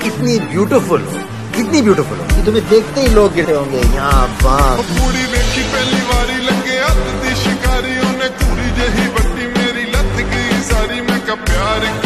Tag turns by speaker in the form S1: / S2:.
S1: कितनी ब्यूटीफुल हो, कितनी ब्यूटीफुल हो कि तुम्हें देखते ही लोग गिरे होंगे यहाँ वहाँ।
S2: पूरी देखी पहली बारी लगे हथ दी शिकारी, उन्हें कुड़ी जही बट्टी मेरी लत गई सारी। मैं का प्यार